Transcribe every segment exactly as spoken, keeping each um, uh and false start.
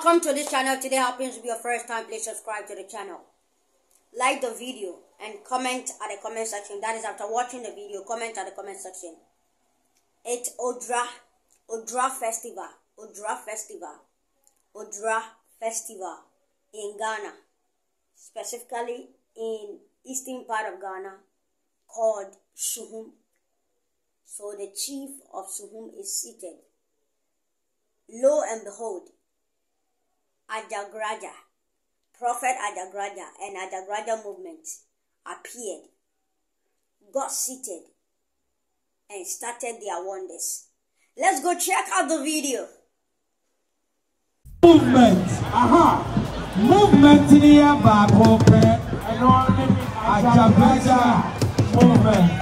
Welcome to this channel. Today happens to be your first time. Please subscribe to the channel, like the video, and comment at the comment section. That is after watching the video, comment at the comment section. It's Odra Odra Festival Odra Festival Odra Festival in Ghana, specifically in eastern part of Ghana, called Suhum. So the chief of Suhum is seated. Lo and behold, Adagraja, Prophet Adagraja and Adagraja movement appeared, got seated, and started their wonders. Let's go check out the video. Movement, aha, movement in here, Babo, Adagraja movement.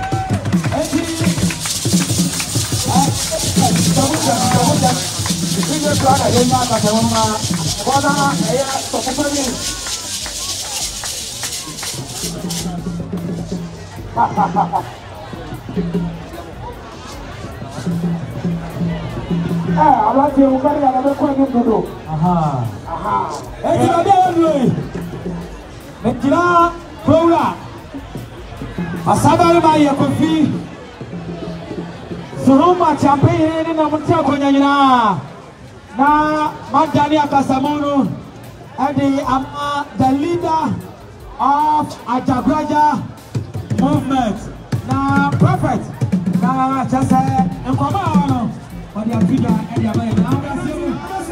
Ah, Allah dia bukan dia ada kuat ni dulu. Aha, aha. Eh, kita dia dulu. Kita pula. Asabar mai aku fi. Suruma campaign ini namun siapa nyanyi na Mandani Akasamunu and the, um, uh, the leader of Adagraja movement. Na Prophet na just uh, in command but the figure and the man now that's it.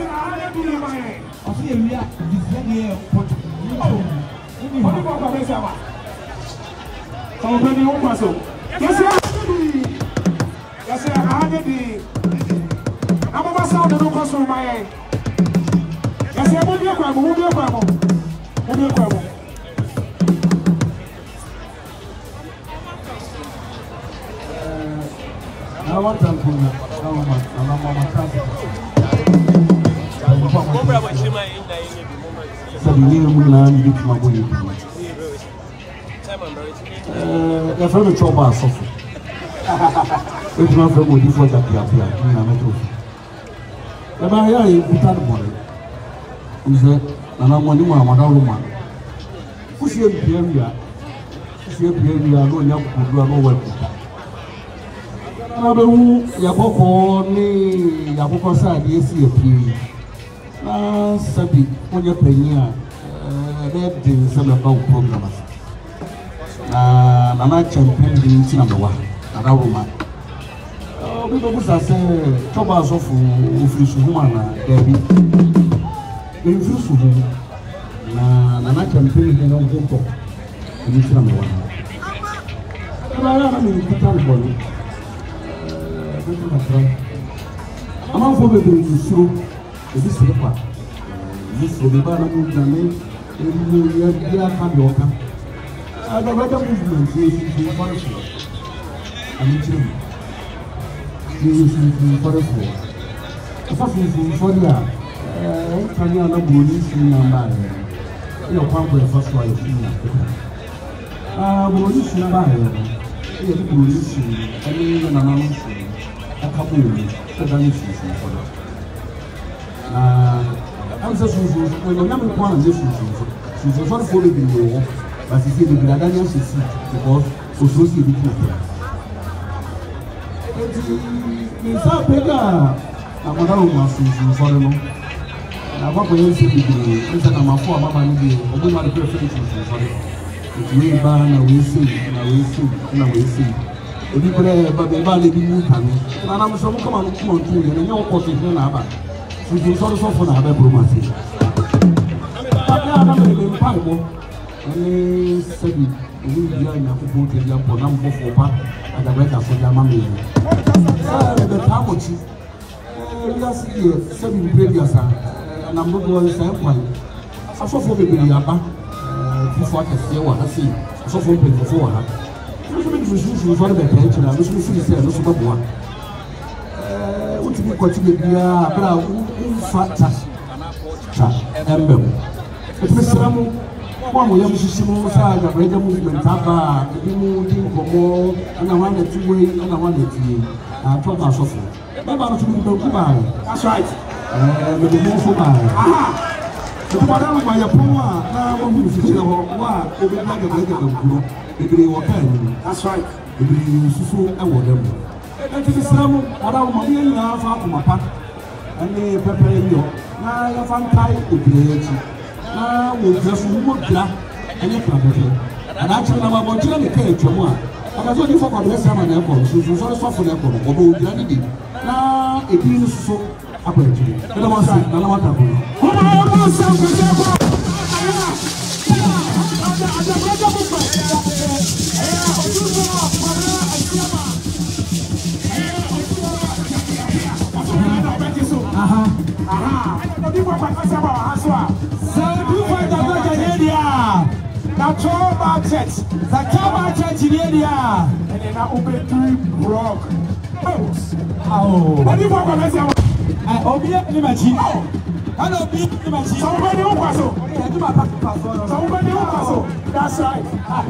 I see we are this year what what about the sama so when you pass so yes yes I had the I'm about sound the no so my yes I will be a crab will be a crab will be a crab. I want to come now. I'm on my transport. So the new man did my boy. Uh, the friend of Choba suffer. It's not from what you thought that you appear. I'm not sure. The Maria is without money. Who said, and I'm one of my mother woman. Who's your behavior? Who's your behavior? No, you have no work. Abewu yakoko ni yakoko sa de esi epie na sabi onye panyi a eh de nsema ba program na na na champion di nti na mewa na rawoma obi bo busa se Choba asofu ofiri Suhum na debi ofiri Suhum na na na champion di na nko ni nti na mewa na na na ni kitan bolu. I'm not for the show. This is the part. This will be bad. I'm going to be a can I the weather movement is forest. I'm telling you. This is forest. If I feel for you, I can not go in number. Your pump will first one. Ah, we'll use number. We'll use any announcement. A couple of years, the Danish is for that. I'm just when the young one is she's a sort of fully in the war, but she said the Danish is because associated with her. It's a bigger, I'm not a foreigner. I'm not going to say it's a number four, Mamma, or we might be perfect for it. It's way ban, and we see, and we see, and we see. People but they value the new coming. And I'm so come on, come on, to you, and your course is not so you sort of for the promotion. I'm not going to buy more. And said, we are in a football to the upper number for part and the record for the mammy. The Tamochi, last year, seven previous, and I'm not going to say one. I saw for the Yaba before I can say what I see. I saw for before her. We follow the pension, and we should say, no, so one. What to be continued here, but who fat emblem. It was some one way, Mister side, the radio movement, Taba, the moving for more, and I wanted to wait, and I wanted to talk about software. Baba no tumi do kuba. That's right. Eh, me do mo fo ba. Aha. So madam wa ya pon a na wo hu fichire ho wa obi na ga ga ga kuro. Ebire wo kan. That's right. Ebire susu e wo dem. E ti bisram madam ma bi na fa ko mapa. Ani pepe yo. Na ya fa nkai ebire echi. Na wo jesu mo gra. Ani pa pepe. Ana chi na ma bo chira ne kai twamu a. Aka so di fo ko bless am na e ko. So so so so na e ko. Obo gra ni bi. Na ebire susu apẹ̀jù ẹ̀dá wọn sè nana wọn tàbí. Wọ́n máa ń bọ̀ sọ pé ṣé kọ́ ẹ̀yà àjàgbẹ́jọ́ kò pẹ̀ ẹ̀yà ojúbọ ọ̀pọ̀lọpọ̀ àìsíyàmà ẹ̀yà ojúbọ ọ̀pọ̀lọpọ̀ àìsíyàmà. Aha aha ẹ̀dá bí wọ́n pàṣẹ sábà wà á sọ à. Sẹ́yìn fún ìdàgbà jẹ̀dẹ̀ ni à. Nàtọ́ bá church Zakia bá church ni ẹ̀ ni à. Ẹ̀dẹ̀ na ọbẹ̀ tún rock. Ẹ̀dí wọ́n pàṣẹ sábà. Obi ni machi. Hello, Obi ni machi. Somebody who paso. Somebody who paso. That's right.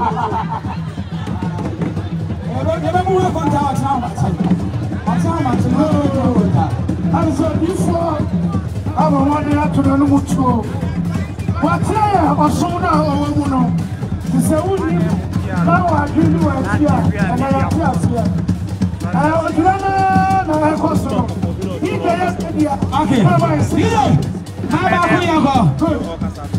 Ebe mu we konta wa tna machi. Machi machi no no no. And so before aba wani atuna no mutuo. Watra osun na owo mu no. Ti se wuni na wa dwini wa tia. Na ya tia tia. Ah, ojuna na na koso. Okay. How about you?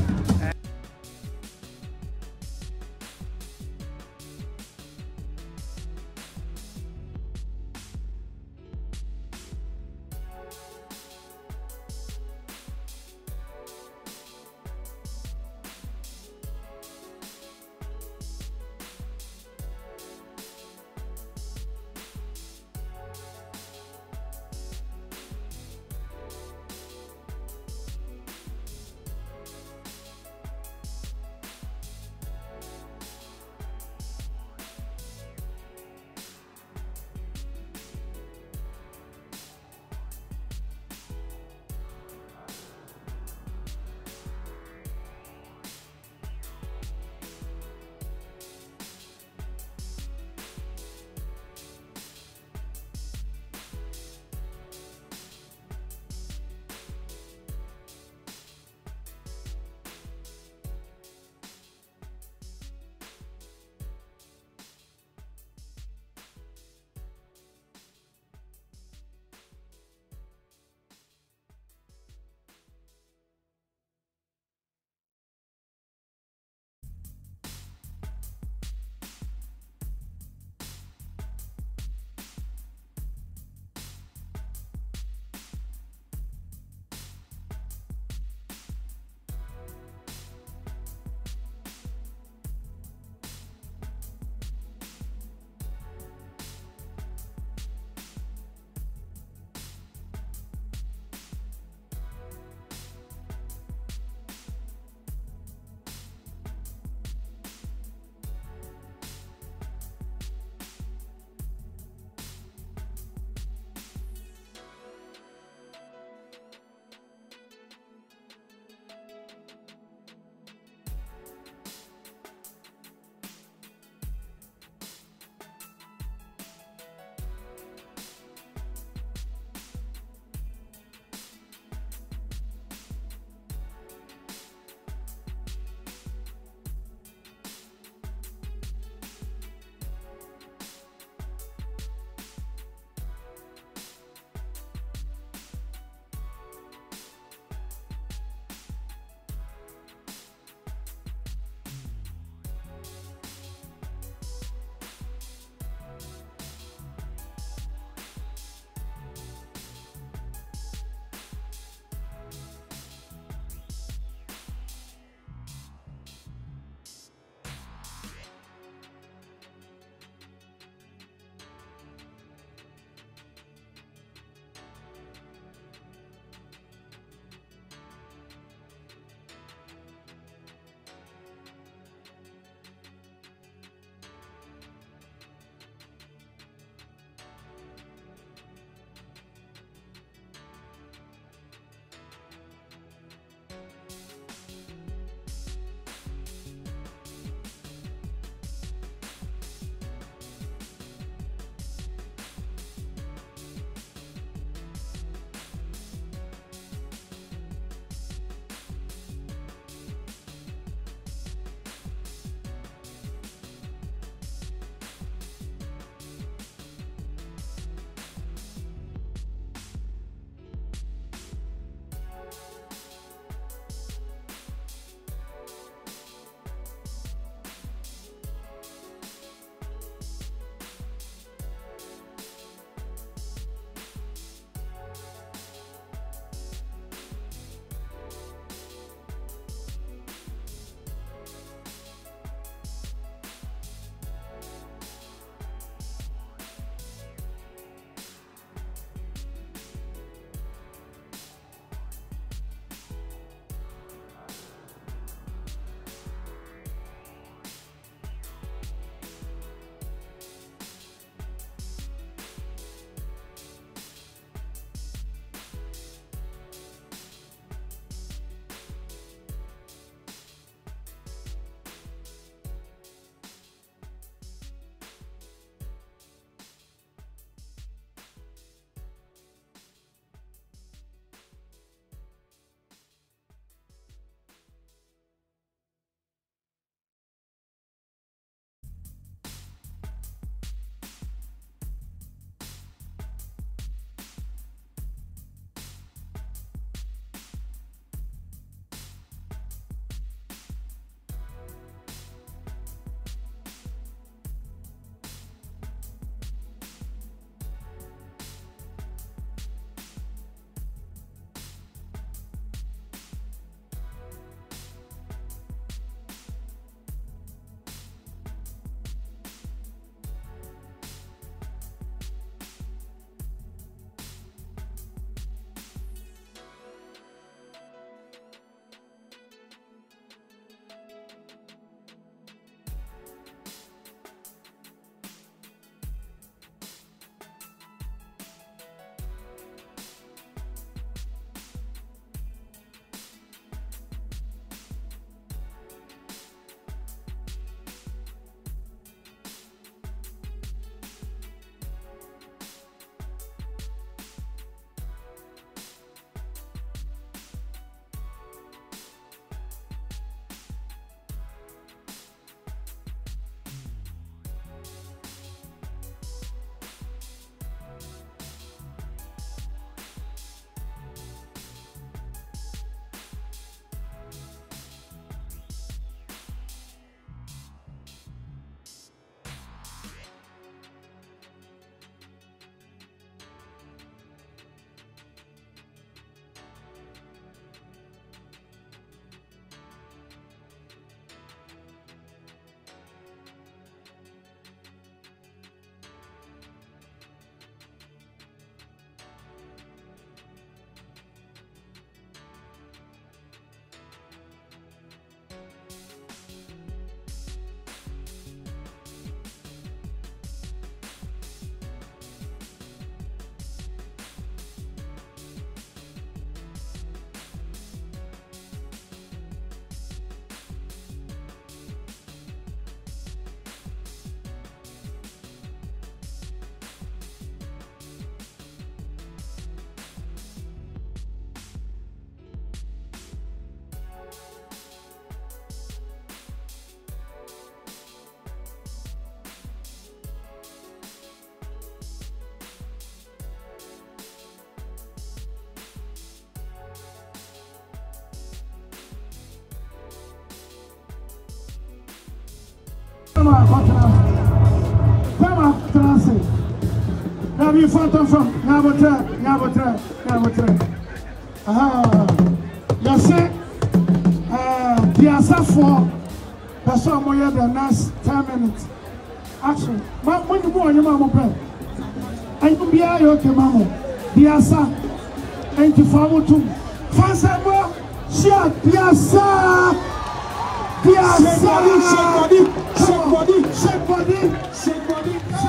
Now you front and from Nabotre, Nabotre, Nabotre. Ah, you see, uh, the Asafo, the song more than last ten minutes. Action. But when you go on your mama pay, and you be a yoke, mamma, the Asa, and you follow too. Fansamo, shut the Asa, the Asa, shake body, shake body, shake body, shake body, shake body.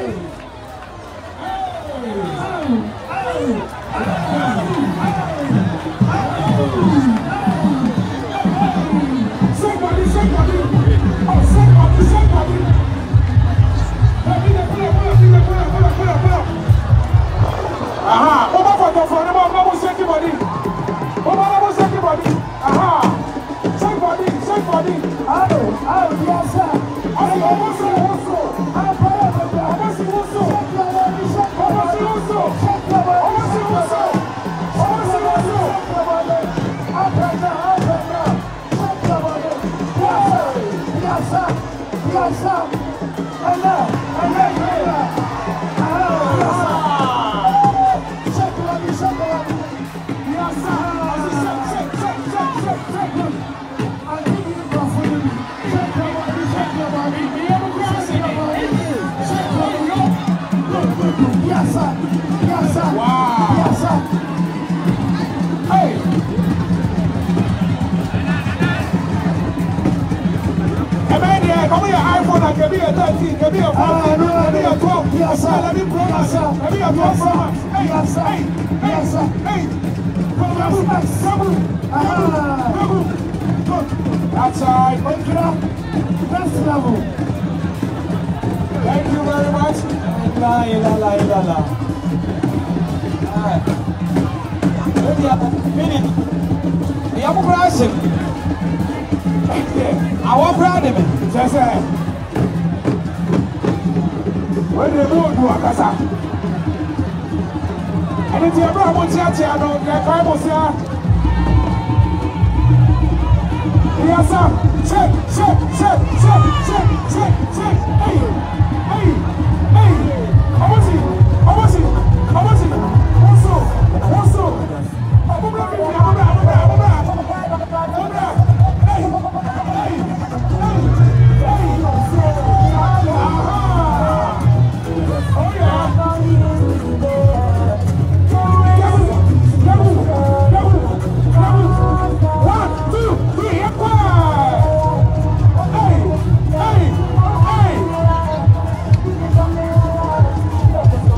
Somebody, somebody, oh, somebody, somebody. Aha, Oba for the front, Oba Oba shake body. Oba Oba shake body. Aha, somebody, somebody. Hello, hello, yes sir. Hello, Oba so, Oba so. Hello, Oba so, Oba so. Oba so, Oba so. Yes, sir. Yes, sir. Wow. Yes, sir. Hey. Emmanuel, come here, iPhone, and give me a thirteen, give me a fourteen, give me a twelve. Yes, sir. Let me Pro Max. Give me a twelve Pro Max. Hey, yes, sir. Hey, yes, sir. Hey. Come on, come on. Come on. That's all right. Next level. Thank you very much. La la la la la. Ah. Maybe a minute. The Abu Brasim. I want proud of it. Just say. When they move to Akasa. And it's your brother, what's your channel? The Bible says. Yes, sir. Check, check, check, check, check, check, check. Hey, hey, hey. How was he? How was he? How was he? What's up? What's up? I'm a black, I'm a black, I'm a black, I'm a black, I'm a black. Hey, hey, hey, hey. Oh, yeah. Double, double, double, double. One, two, three, and five. Hey, hey, hey.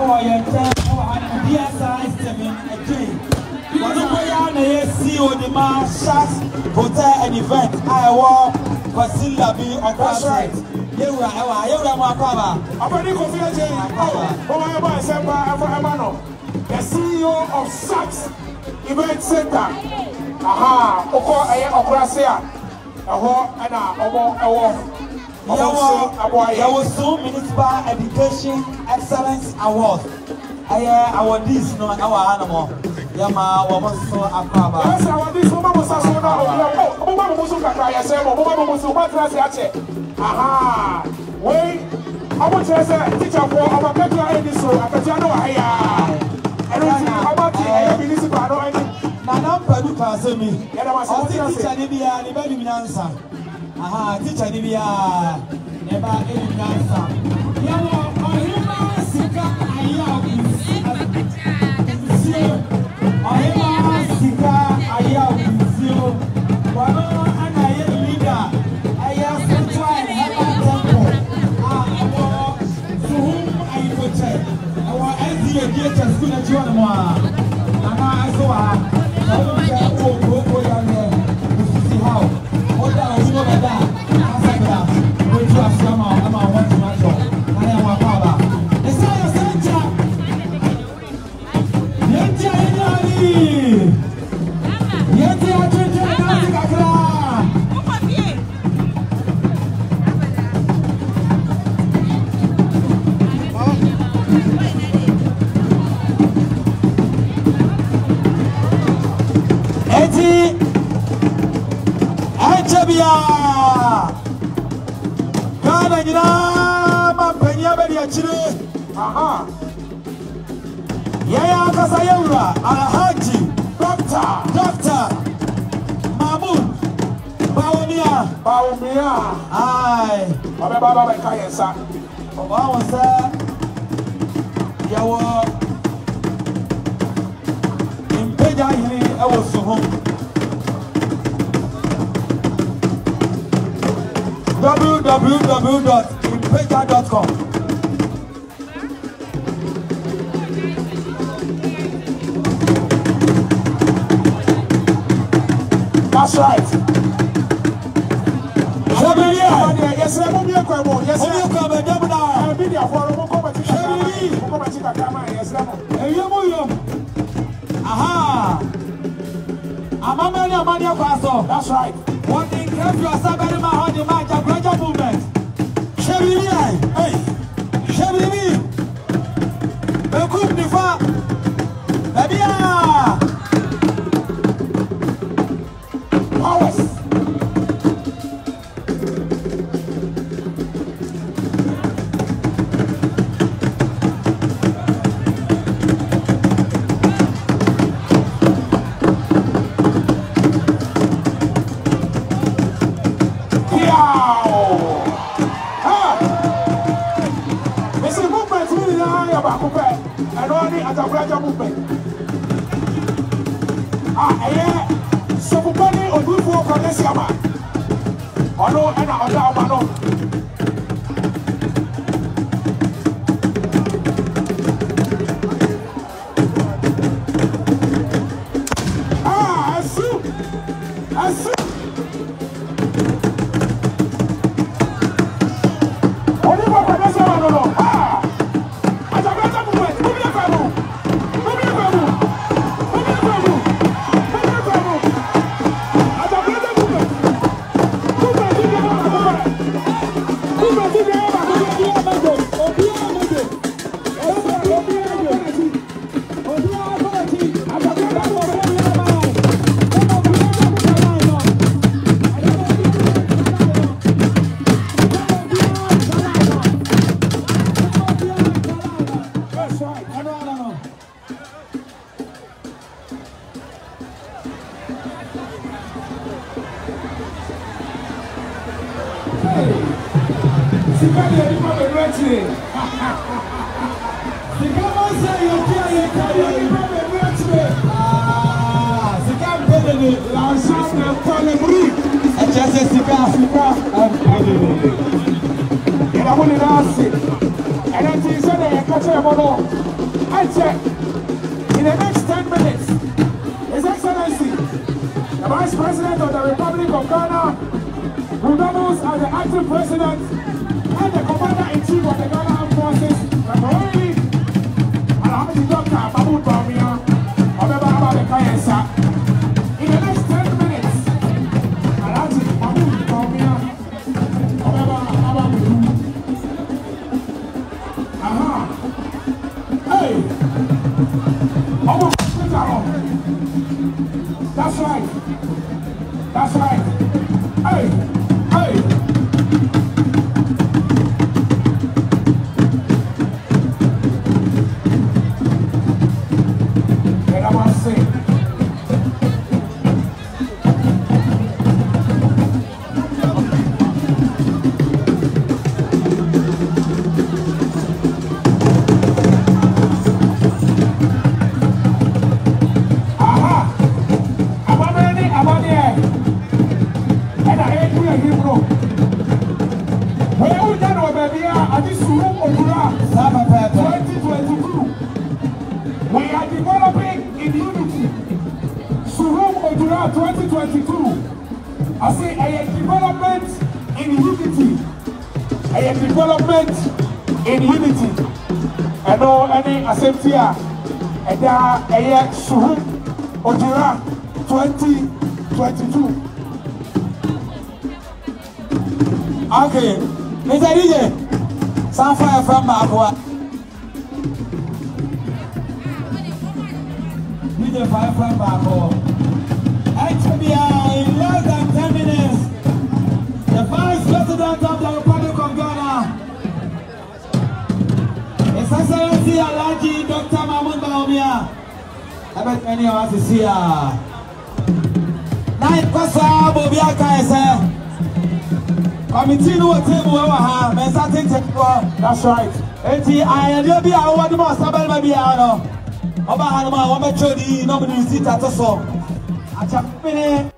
our entire D S I seven again. What do we are na see on the Marshalls Hotel and Event? I want Vasila be on that's right. You are you are my father. I'm ready for you. Oh, my boy, Semba, the C E O of Saks Event Center. Aha, Oko Aye Okrasia. Aho ana omo ewo. There was two Municipal Education Excellence Award. Aye, our this no our animal. Yama, woman so akaba. Yes, our this woman was so now. Oh, woman was so kakra yese, woman was so matra se ache. Aha. Wait, I want to say teacher for our better any so akatia no aya. Everything about the municipal no any. Na na padu ka se mi. Yada ma say teacher ni bia ni ba ni nyansa. Aha, teacher ni bia neba any nyansa. Yawo ohima sika aya Ohima sika aya obusio. Wano ana ye leader aya central and Hema temple. Ah, awo suhum ayikoche. Awo N C A D H school na chiwa mo a. Nana aso a. Awo se o o o ya ne. Usisi how. Oda ohimo beda. Asabra. We do asama ama want to match. Ana wa baba. Esa yo center. Yenti ayani. Yenti atete na kakra. Eti Echabia Kana nyina mampanya bedi achire. Aha. Yaya Kasayura Alhaji Doctor Doctor Mahmoud Bawumia Bawumia. Ai Baba baba kayesa. Baba wasa yawo impeja hini ewo suhum w w w dot impeja dot com. That's right. Yes, sir. Yes, sir. Aha. Amamani amani akwaso. That's right. What they care for yourself very much on the match of graduate movement. Shebiri, hey, Shebiri. Bekum nifa. Babia. Powers. Ah, eh, so for money or good for Conesiama. Oh no, and I know. Ah, I see. I see. Only for Conesiama, no, no. Ah, I don't know. And then he said, I catch a model. I check. In the next ten minutes, His Excellency, the Vice President of the Republic of Ghana, who doubles as the acting president and the Commander-in-Chief of the Ghana Armed Forces, temporarily, and I'm the Doctor Babu Bamia, of the Baba Kayesa. In the next ten minutes, I'm the Babu Bamia, of the Baba Aha. Hey! That's right. That's right. Hey! Hey! And I want to say, we are developing in unity. Surum Odura twenty twenty-two. I say a development in unity. A development in unity. I know any accept here. And there are a Surum Odura twenty twenty-two. Okay, Mister D J, some fire from Makwa. D J fire from Makwa. Actually, in less than ten minutes, the Vice President of the Republic of Ghana, His Excellency Alhaji Doctor Mahmoud Bawumia. I bet many of us is here. Night Kosa Bobiaka is here. Committee no table over her, men starting to that's right. Eti I will be our one more Sabel maybe I know. Oba Hanuma, one chodi, nobody visit at us all. I chap in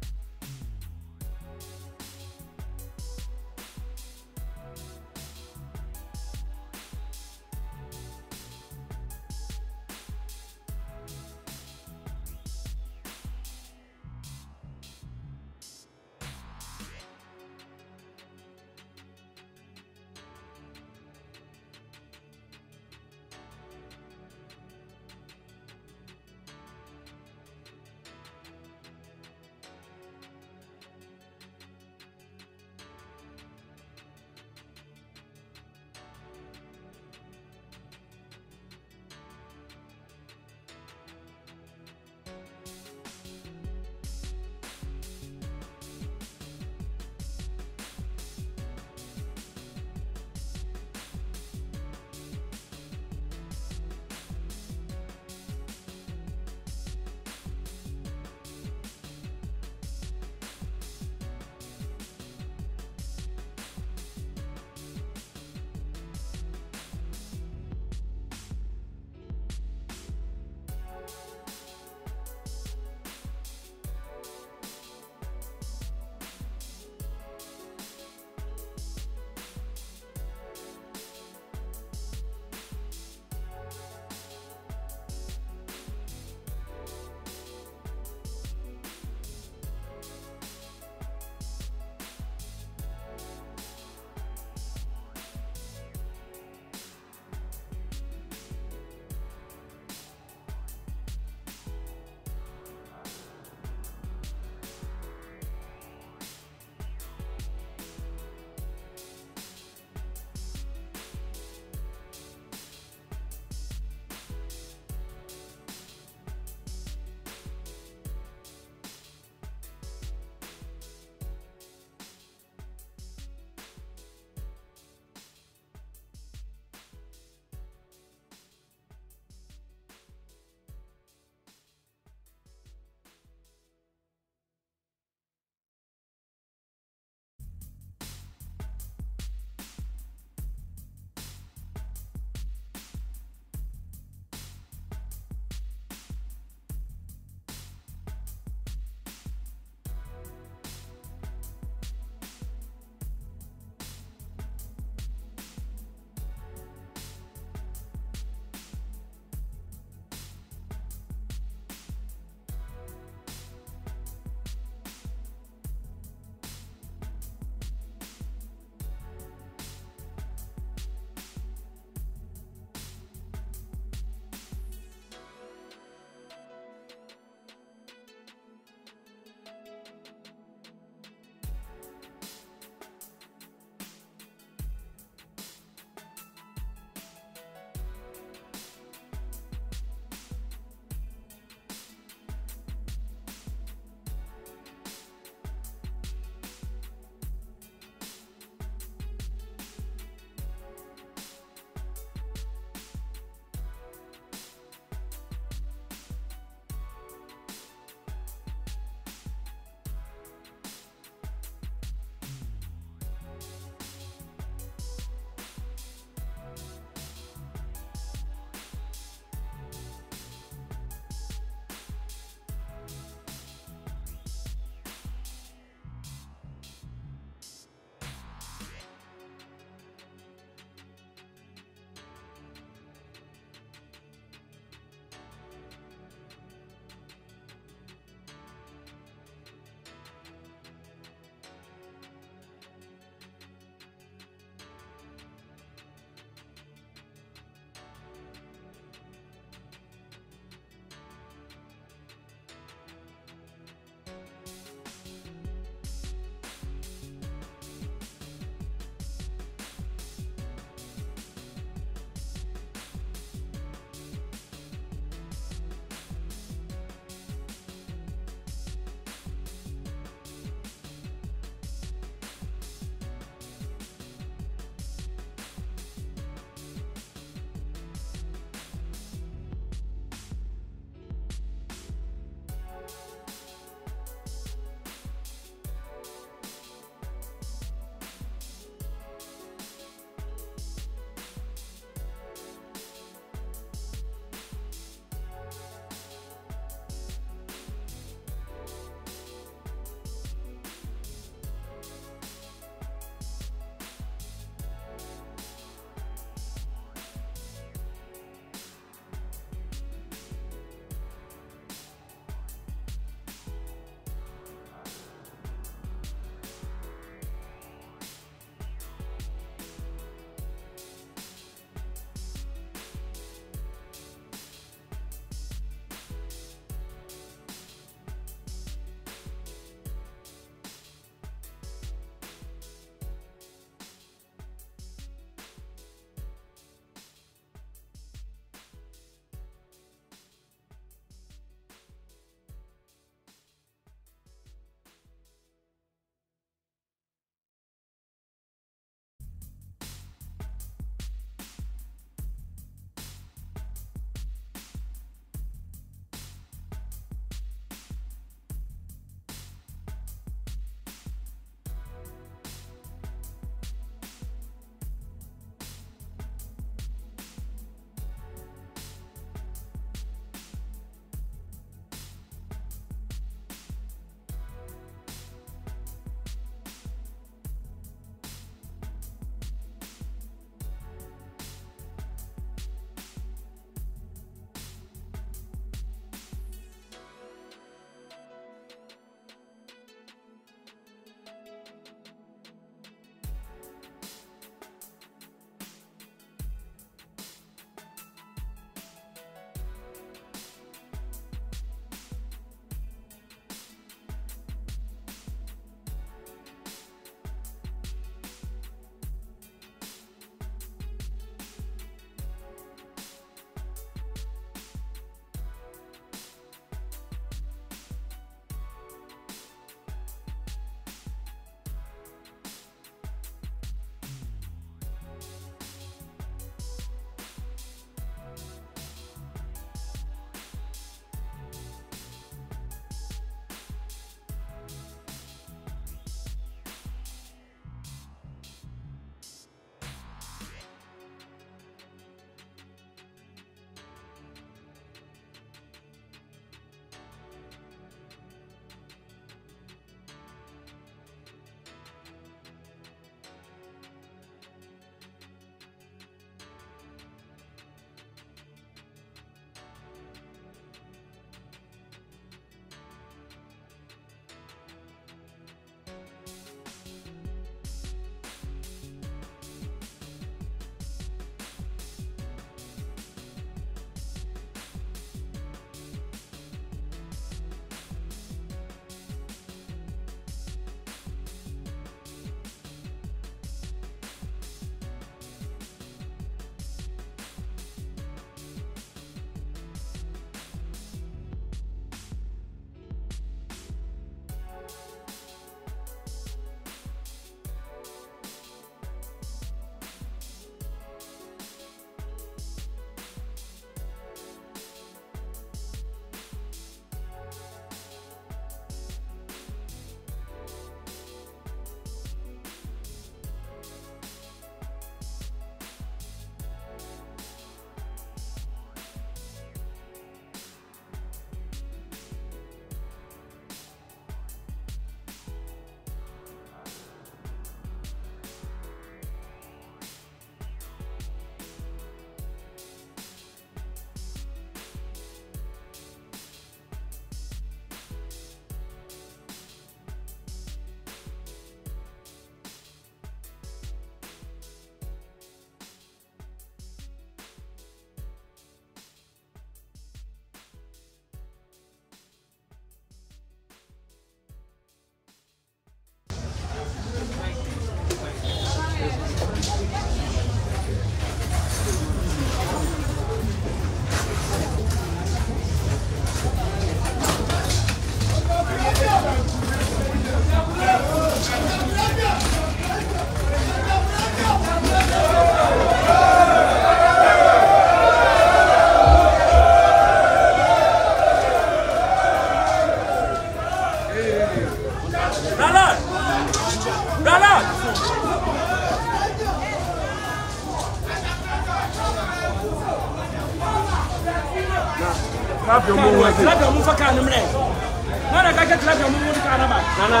Clap your move. Clap your move for Canada. Nana, I can clap your move for Canada. Nana.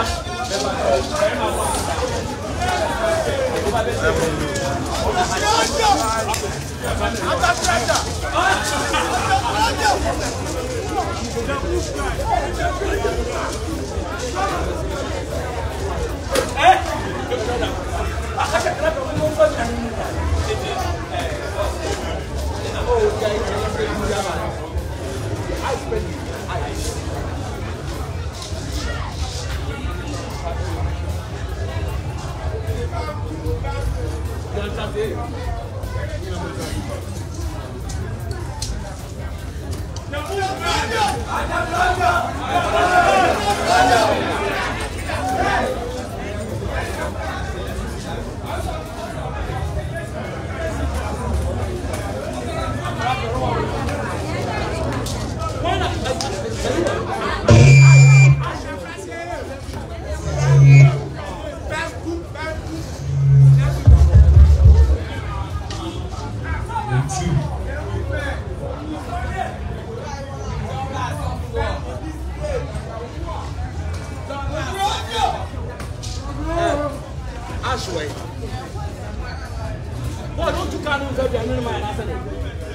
Ashway. Boy, don't you can't lose every minute, man. I said it.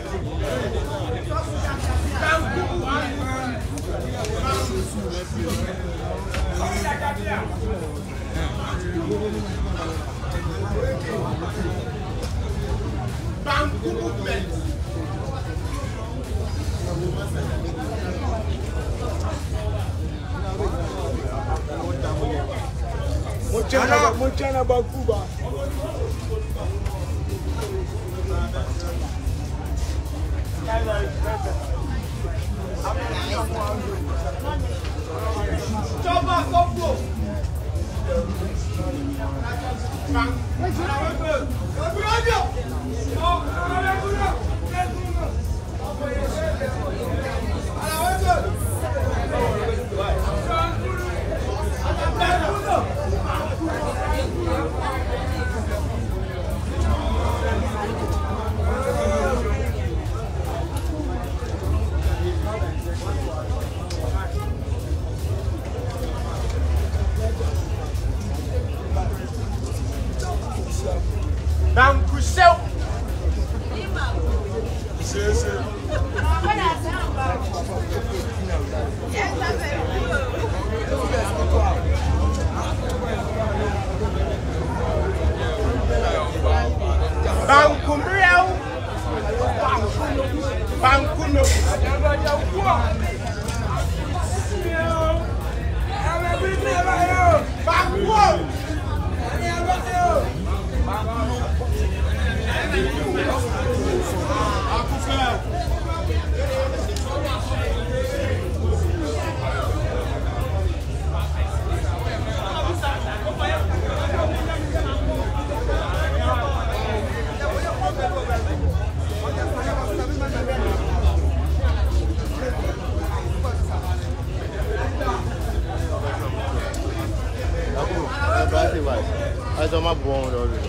Bamboo movement. Mochana, Mochana Bakuba. Coba koplo. Bang. Beraja. Oh, ada guna. Bang kusel. Sim, sim. Bang kumriau. Bang kuno. Bang kuno. I don't have one already.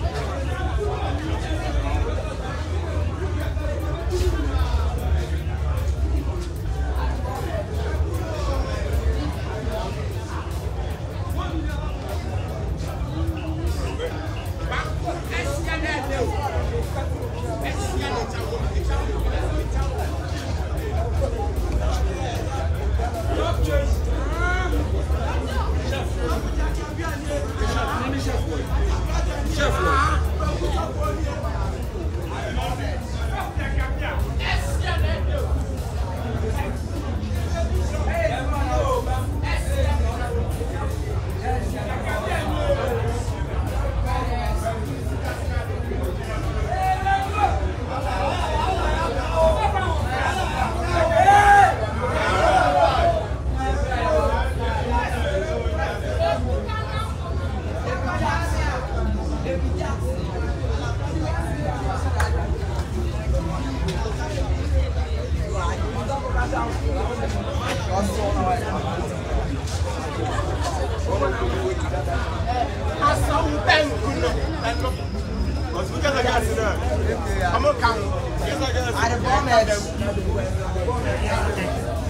I'm a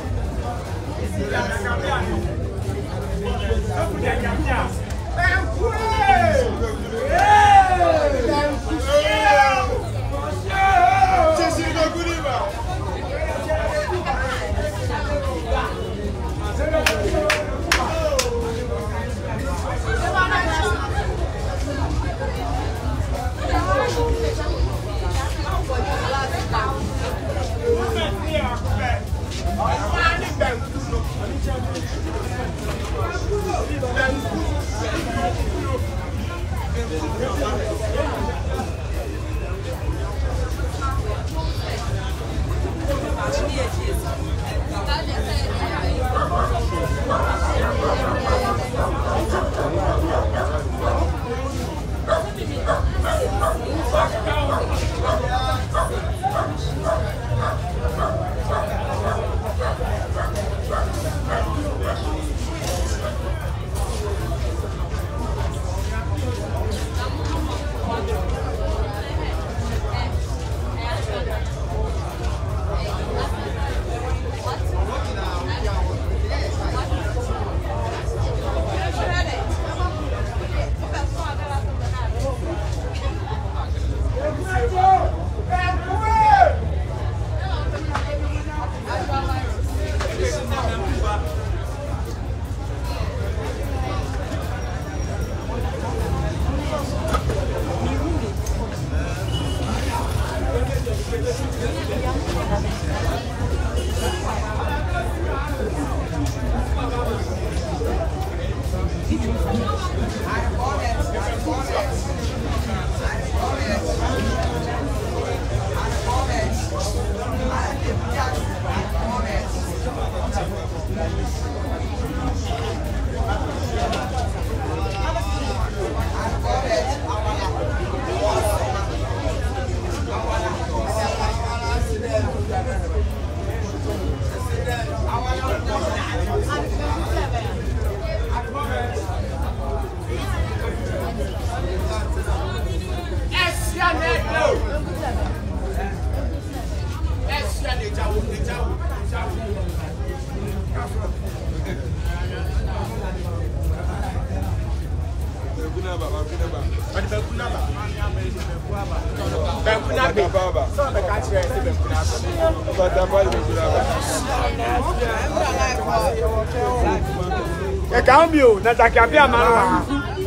Cambio, na takapia mara.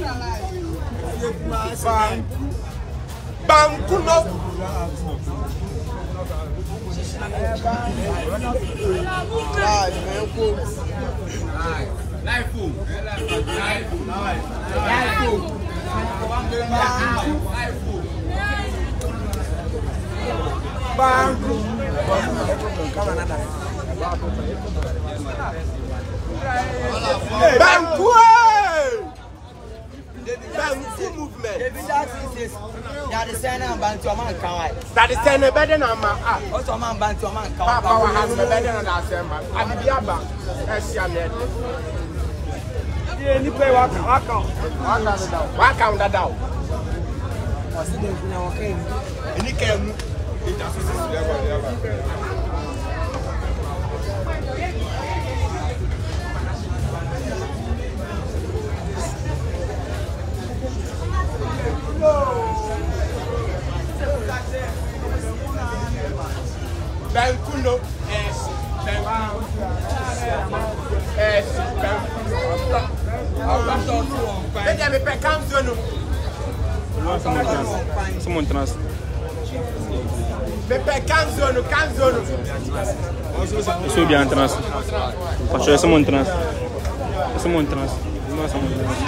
Bankuno. Life food. Life food. Life food. Life food. Banku. Banku. Banku movement. That is saying Bantu man kawai. That is saying better than ma. Ah, also man Bantu man kawai. Papa has better than that same man. I be aba. Esia net. Ye ni play walk walk out. Walk out down. Walk out that down. What's the name now okay? Any can it just is level. Bankuno es Bankuno es Bankuno. Vedi me per canzone. Someone trans. Me per canzone, canzone. Isso bien trans. Parce que someone trans. Someone trans. Não someone trans.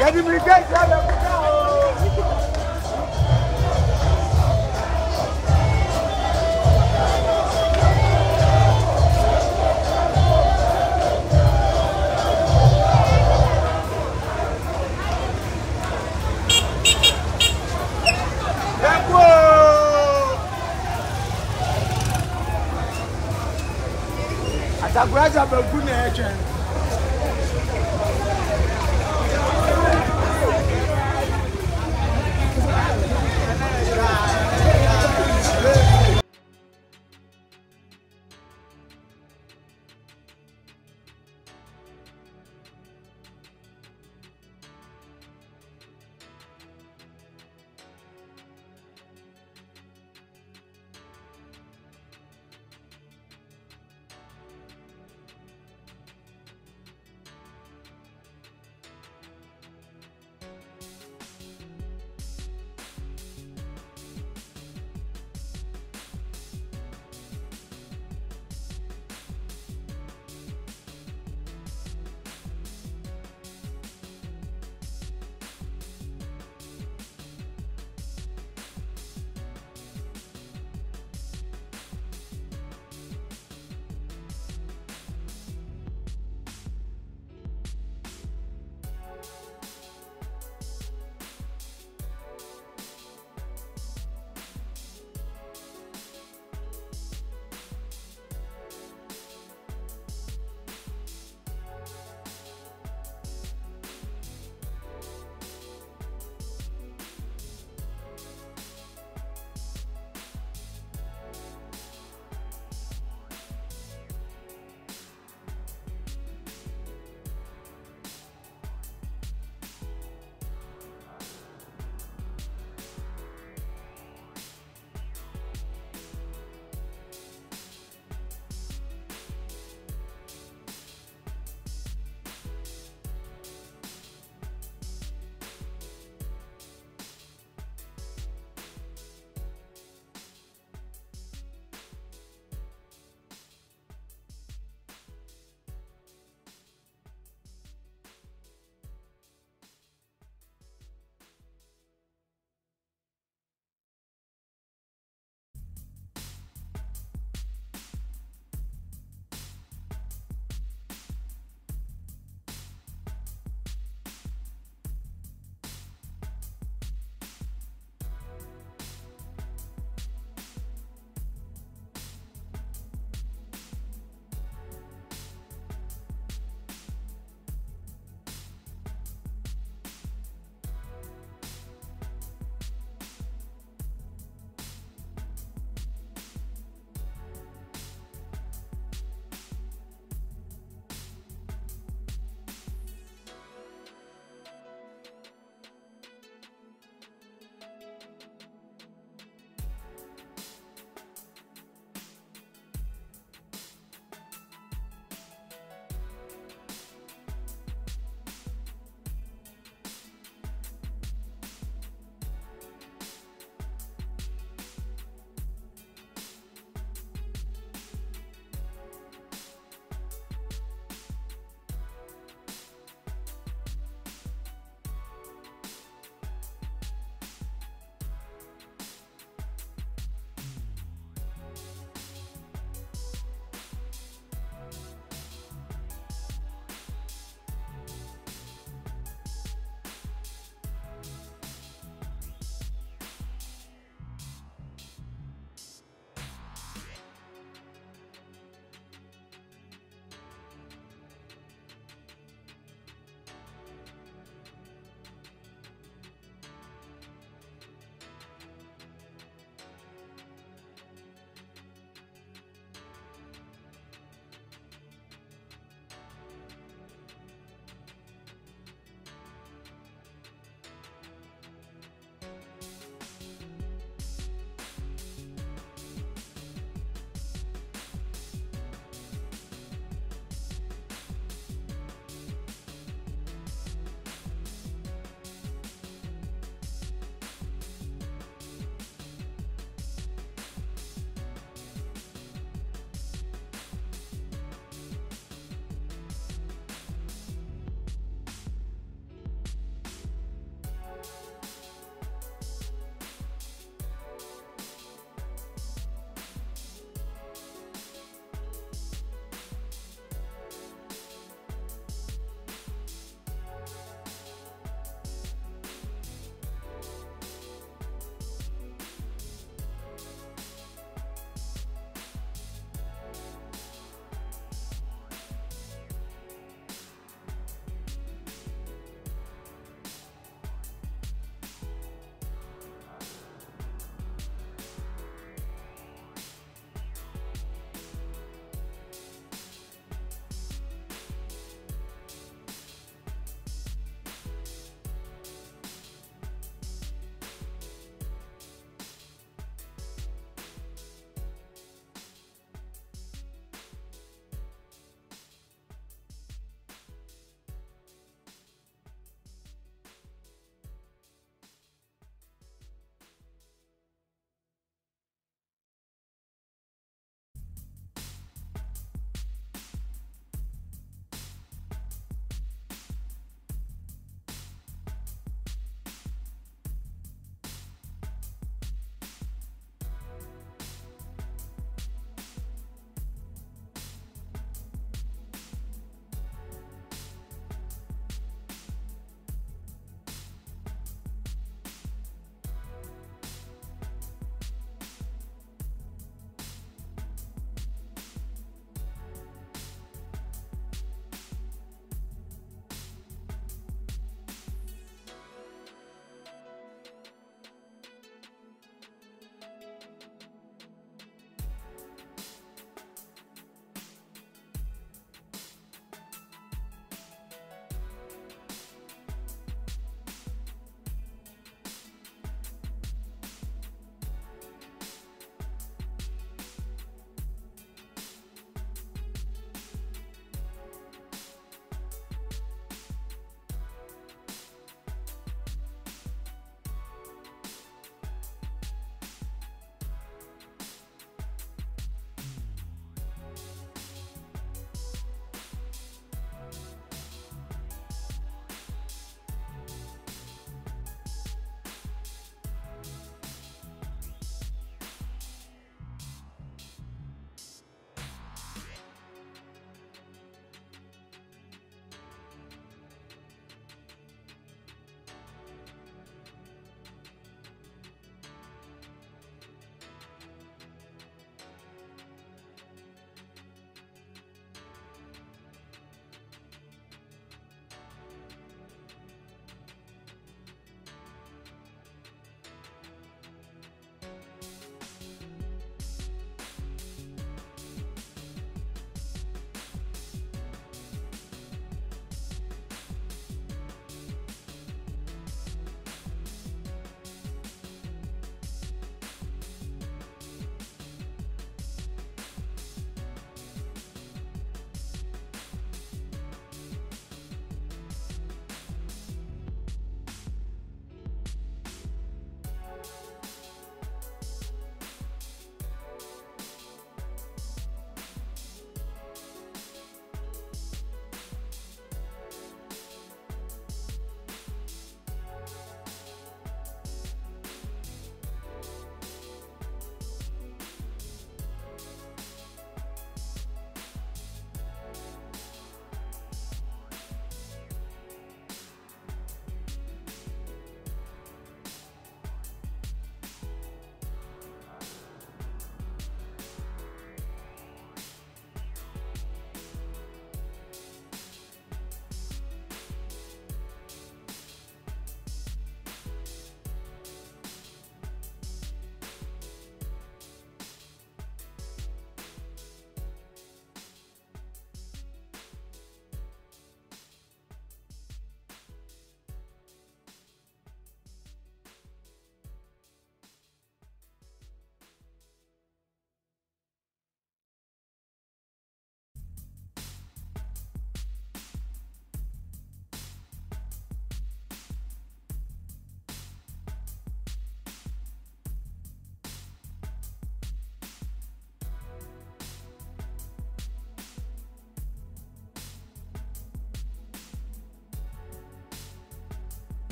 Jadi mereka ada Atagraja bagune eche.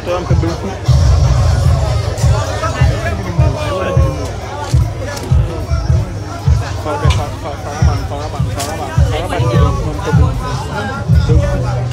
Tô um cabelo. Fala, fala, fala, fala, fala, fala, fala, fala, fala,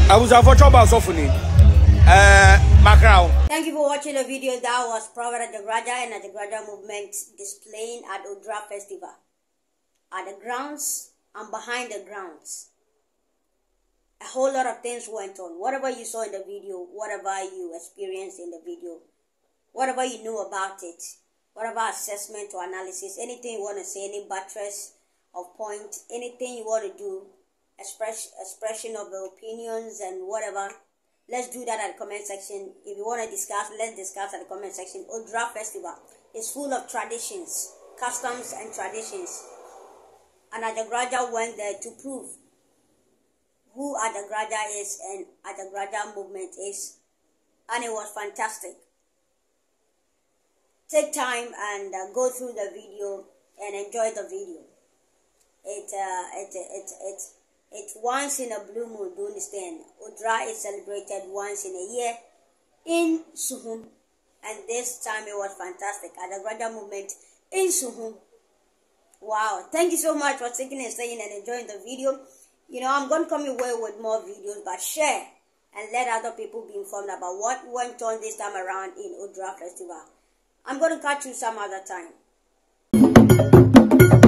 I was for trouble so funny. Uh, Macau. Thank you for watching the video. That was Prophet Ajagraja and Ajagraja movement displaying at Odra Festival. At the grounds and behind the grounds. A whole lot of things went on. Whatever you saw in the video, whatever you experienced in the video, whatever you knew about it, whatever assessment or analysis, anything you want to say, any buttress of point, anything you want to do, express expression of the opinions and whatever, let's do that at the comment section. If you want to discuss, let's discuss at the comment section. Odra Festival is full of traditions, customs and traditions. And Ajagraja went there to prove who Ajagraja is and Ajagraja movement is. And it was fantastic. Take time and uh, go through the video and enjoy the video. It, uh, it, it, it, it's once in a blue moon, do you understand? Odra is celebrated once in a year in Suhum. And this time it was fantastic. Ajagraja movement in Suhum. Wow. Thank you so much for taking and staying and enjoying the video. You know, I'm going to come your way with more videos, but share and let other people be informed about what went on this time around in Odra Festival. I'm going to catch you some other time.